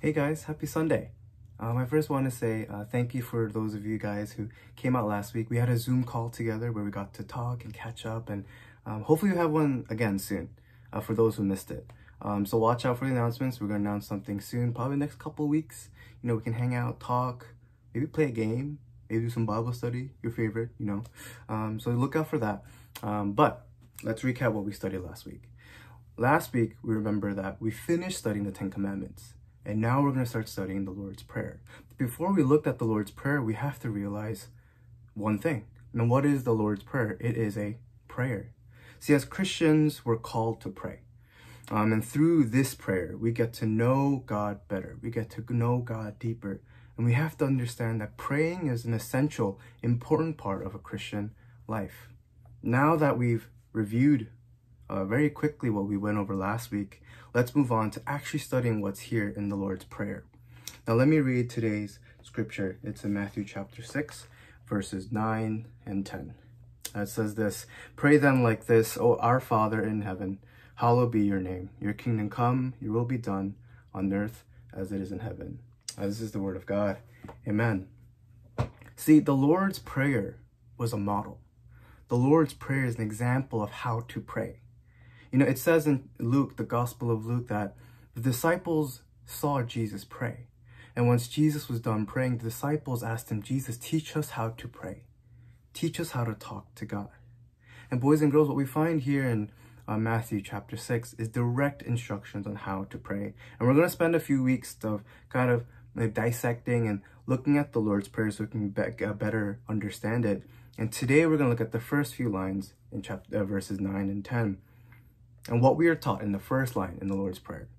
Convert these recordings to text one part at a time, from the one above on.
Hey guys, happy Sunday. I first want to say thank you for those of you guys who came out last week. We had a Zoom call together where we got to talk and catch up, and hopefully we have one again soon for those who missed it. So watch out for the announcements. We're going to announce something soon, probably next couple of weeks. You know, we can hang out, talk, maybe play a game, maybe do some Bible study, your favorite, you know. So look out for that. But let's recap what we studied last week. Last week, we remember that we finished studying the Ten Commandments. And now we're going to start studying the Lord's Prayer. Before we looked at the Lord's Prayer, we have to realize one thing. And what is the Lord's Prayer? It is a prayer. See, as Christians, we're called to pray. And through this prayer, we get to know God better. We get to know God deeper. And we have to understand that praying is an essential, important part of a Christian life. Now that we've reviewed very quickly what we went over last week, let's move on to actually studying what's here in the Lord's Prayer. Now let me read today's scripture. It's in Matthew chapter 6, verses 9 and 10. It says this: "Pray then like this, O our Father in heaven, hallowed be your name. Your kingdom come, your will be done on earth as it is in heaven." This is the word of God. Amen. See, the Lord's Prayer was a model. The Lord's Prayer is an example of how to pray. You know, it says in Luke, the Gospel of Luke, that the disciples saw Jesus pray. And once Jesus was done praying, the disciples asked him, "Jesus, teach us how to pray. Teach us how to talk to God." And boys and girls, what we find here in Matthew chapter 6 is direct instructions on how to pray. And we're going to spend a few weeks of kind of dissecting and looking at the Lord's Prayer so we can better understand it. And today we're going to look at the first few lines in verses 9 and 10. And what we are taught in the first line in the Lord's Prayer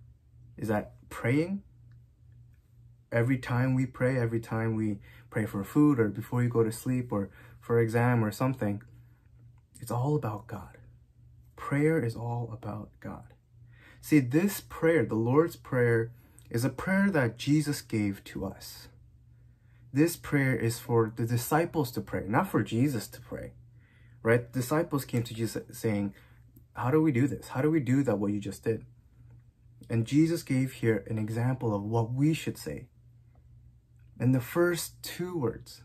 is that praying, every time we pray for food or before you go to sleep or for exam or something, it's all about God. Prayer is all about God. See, this prayer, the Lord's Prayer, is a prayer that Jesus gave to us. This prayer is for the disciples to pray, not for Jesus to pray, right? The disciples came to Jesus saying, "How do we do this? How do we do that, what you just did?" And Jesus gave here an example of what we should say. And the first two words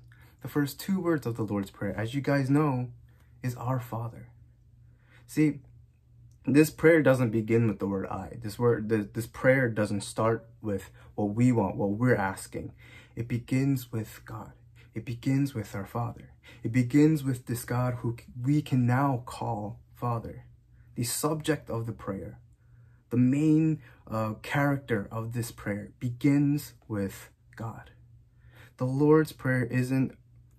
of the Lord's Prayer, as you guys know, is "Our Father." See, this prayer doesn't begin with the word "I." This prayer doesn't start with what we want, what we're asking. It begins with God. It begins with our Father. It begins with this God who we can now call Father. The subject of the prayer, the main character of this prayer begins with God. The Lord's Prayer isn't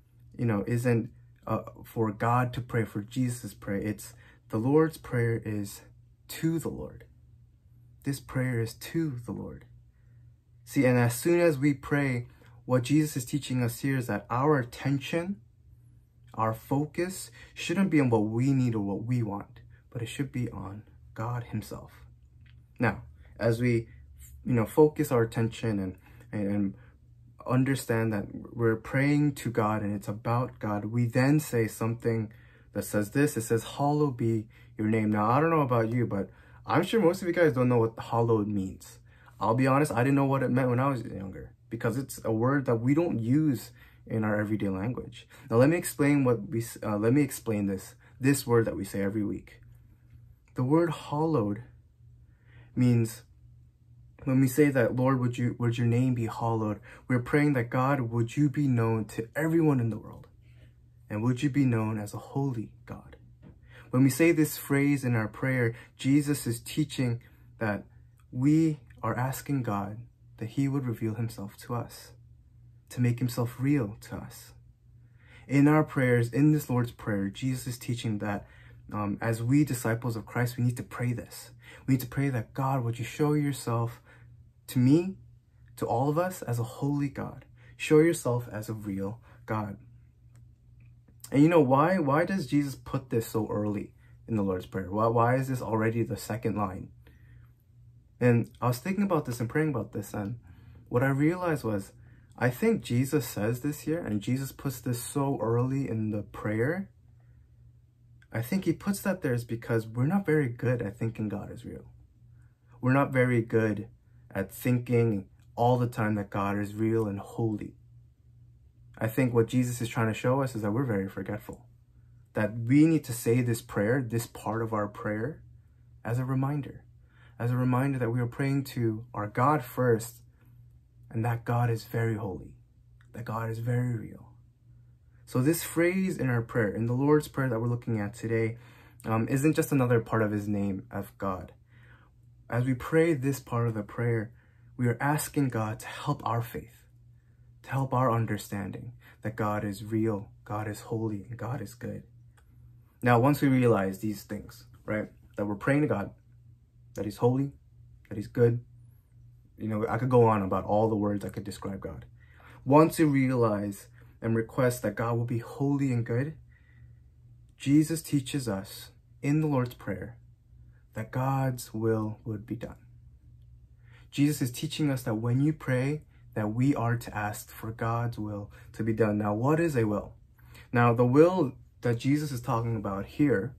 for God to pray, for Jesus to pray. It's the Lord's Prayer is to the Lord. This prayer is to the Lord. See, and as soon as we pray, what Jesus is teaching us here is that our attention, our focus shouldn't be on what we need or what we want, but it should be on God himself. Now, as we, focus our attention and understand that we're praying to God and it's about God, we then say something that says this. It says, "Hallowed be your name." Now, I don't know about you, but I'm sure most of you guys don't know what hallowed means. I'll be honest, I didn't know what it meant when I was younger because it's a word that we don't use in our everyday language. Now, let me explain this word that we say every week. The word hallowed means when we say that, "Lord, would your name be hallowed?" We're praying that, God, would you be known to everyone in the world? And would you be known as a holy God? When we say this phrase in our prayer, Jesus is teaching that we are asking God that he would reveal himself to us, to make himself real to us. In our prayers, in this Lord's Prayer, Jesus is teaching that as we disciples of Christ, we need to pray this. We need to pray that, God, would you show yourself to me, to all of us, as a holy God. Show yourself as a real God. And you know why? Why does Jesus put this so early in the Lord's Prayer? Why is this already the second line? And I was thinking about this and praying about this, and what I realized was, I think Jesus says this here, and Jesus puts this so early in the prayer. I think he puts that there is because we're not very good at thinking God is real. We're not very good at thinking all the time that God is real and holy. I think what Jesus is trying to show us is that we're very forgetful. That we need to say this prayer, this part of our prayer, as a reminder that we are praying to our God first, and that God is very holy, that God is very real. So this phrase in our prayer, in the Lord's Prayer that we're looking at today, isn't just another part of his name, of God. As we pray this part of the prayer, we are asking God to help our faith, to help our understanding that God is real, God is holy, and God is good. Now, once we realize these things, right, that we're praying to God, that he's holy, that he's good, you know, I could go on about all the words that could describe God. Once we realize and request that God will be holy and good, Jesus teaches us in the Lord's Prayer that God's will would be done. Jesus is teaching us that when you pray, that we are to ask for God's will to be done. Now, what is a will? Now, the will that Jesus is talking about here,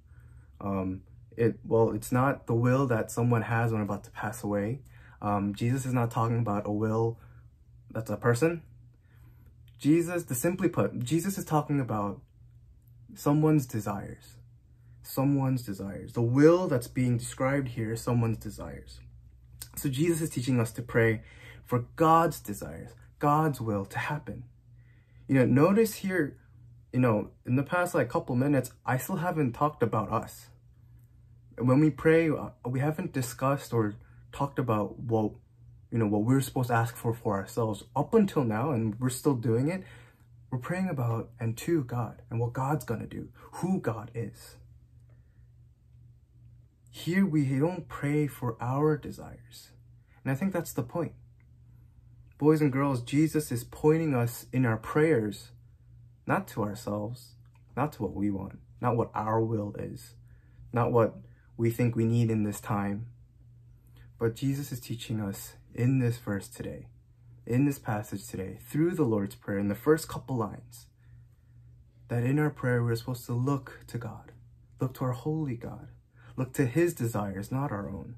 it's not the will that someone has when about to pass away. Jesus is not talking about a will that's a person. Simply put, Jesus is talking about someone's desires. Someone's desires. The will that's being described here is someone's desires. So Jesus is teaching us to pray for God's desires, God's will to happen. You know, notice here, you know, in the past couple minutes, I still haven't talked about us. When we pray, we haven't discussed or talked about what we're supposed to ask for ourselves. Up until now, and we're still doing it, we're praying about and to God and what God's gonna do, who God is. Here we don't pray for our desires. And I think that's the point. Boys and girls, Jesus is pointing us in our prayers, not to ourselves, not to what we want, not what our will is, not what we think we need in this time. But Jesus is teaching us in this verse today, in this passage today, through the Lord's Prayer, in the first couple lines, that in our prayer we're supposed to look to God, look to our holy God, look to his desires, not our own.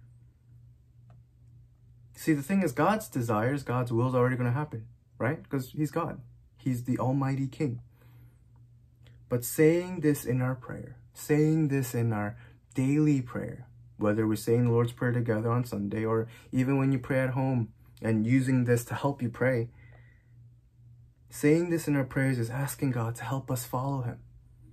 See, the thing is, God's desires, God's will is already going to happen, right? Because he's God. He's the Almighty King. But saying this in our prayer, saying this in our daily prayer, whether we're saying the Lord's Prayer together on Sunday or even when you pray at home and using this to help you pray, saying this in our prayers is asking God to help us follow him.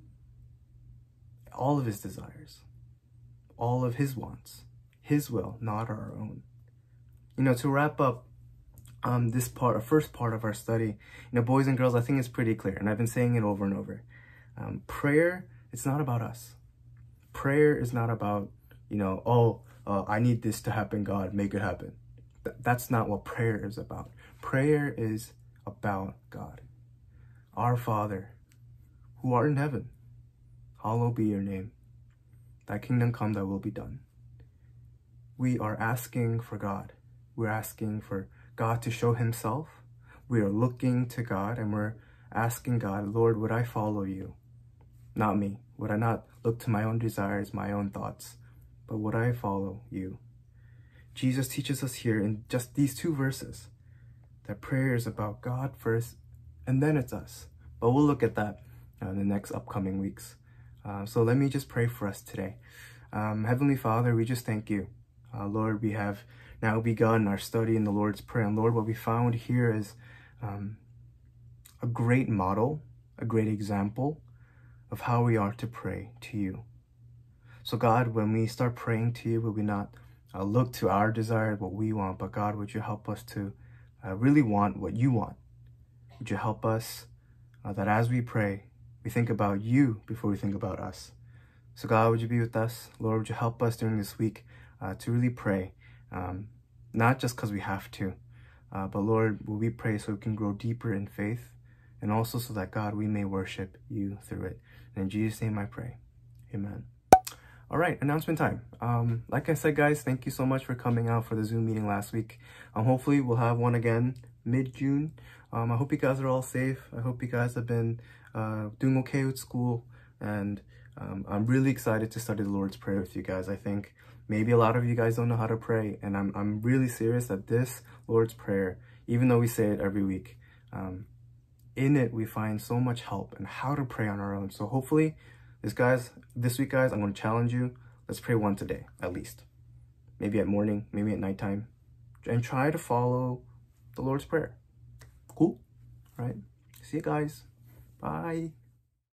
All of his desires, all of his wants, his will, not our own. You know, to wrap up this part, first part of our study, you know, boys and girls, I think it's pretty clear, and I've been saying it over and over. Prayer, it's not about us. Prayer is not about, you know, I need this to happen, God, make it happen. That's not what prayer is about. Prayer is about God. Our Father, who art in heaven, hallowed be your name. Thy kingdom come, thy will be done. We are asking for God. We're asking for God to show himself. We are looking to God and we're asking God, Lord, would I follow you? Not me. Would I not look to my own desires, my own thoughts, but would I follow you? Jesus teaches us here in just these two verses that prayer is about God first and then it's us. But we'll look at that in the next upcoming weeks. So let me just pray for us today. Heavenly Father, we just thank you. Lord, we have now begun our study in the Lord's Prayer. And Lord, what we found here is a great model, a great example of how we are to pray to you. So God, when we start praying to you, will we not look to our desires, what we want, but God, would you help us to really want what you want? Would you help us that as we pray, we think about you before we think about us? So God, would you be with us? Lord, would you help us during this week to really pray, not just because we have to, but Lord, will we pray so we can grow deeper in faith, and also so that, God, we may worship you through it. And in Jesus' name I pray. Amen. All right, announcement time. Like I said, guys, thank you so much for coming out for the Zoom meeting last week. Hopefully we'll have one again mid-June. I hope you guys are all safe. I hope you guys have been doing okay with school. And I'm really excited to study the Lord's Prayer with you guys. I think maybe a lot of you guys don't know how to pray, and I'm really serious that this Lord's Prayer, even though we say it every week, in it we find so much help and how to pray on our own. So hopefully this week, guys, I'm going to challenge you. Let's pray once a day, at least. Maybe at morning, maybe at nighttime. And try to follow the Lord's Prayer. Cool? All right. See you guys. Bye.